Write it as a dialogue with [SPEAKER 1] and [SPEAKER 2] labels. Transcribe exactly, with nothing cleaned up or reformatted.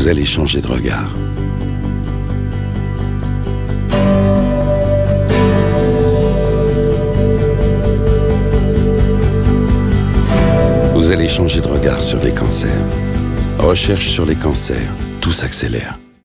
[SPEAKER 1] allez changer de regard. Vous allez changer de regard sur les cancers. Recherche sur les cancers, tout s'accélère.